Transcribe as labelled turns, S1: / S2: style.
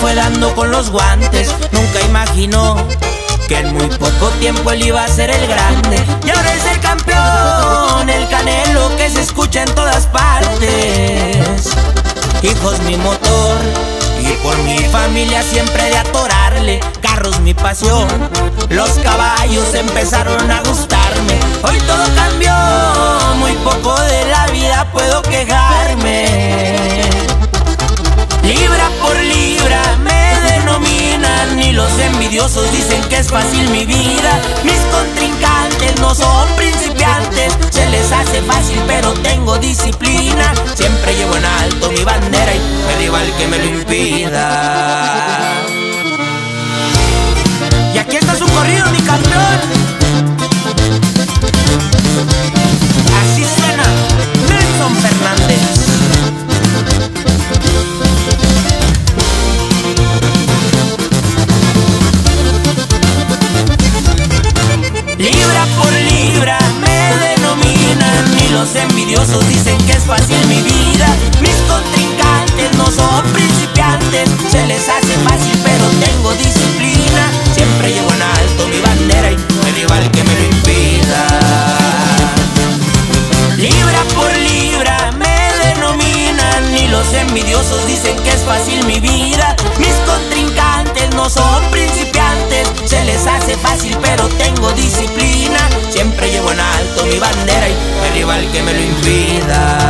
S1: fue dando con los guantes. Nunca imaginó que en muy poco tiempo él iba a ser el grande. Y ahora es el campeón, el Canelo que se escucha en todas partes. Hijos mi motor, y por mi familia siempre de atorarle. Carros mi pasión, los caballos empezaron a gustarme. Hoy todo cambió, muy poco de la vida puedo quejarme. Libra por libra me denominan, y los envidiosos dicen que es fácil mi vida. Mis contrincantes no son principiantes, se les hace fácil pero tengo disciplina. Siempre llevo en alto mi bandera y no hay rival que me lo impida. Y aquí está su corrido, mi campeón. Así suena Nelson Fernández. Libra por libra me denominan, y los envidiosos dicen que es fácil mi vida. Mis contrincantes no son principiantes, se les hace fácil pero tengo disciplina. Siempre llevo en alto mi bandera y no hay rival que me lo impida. Libra por libra me denominan, y los envidiosos dicen que es fácil mi vida. Mis contrincantes no son principiantes, se les hace fácil pero tengo disciplina. Siempre llevo en alto mi bandera y no hay rival que me lo impida.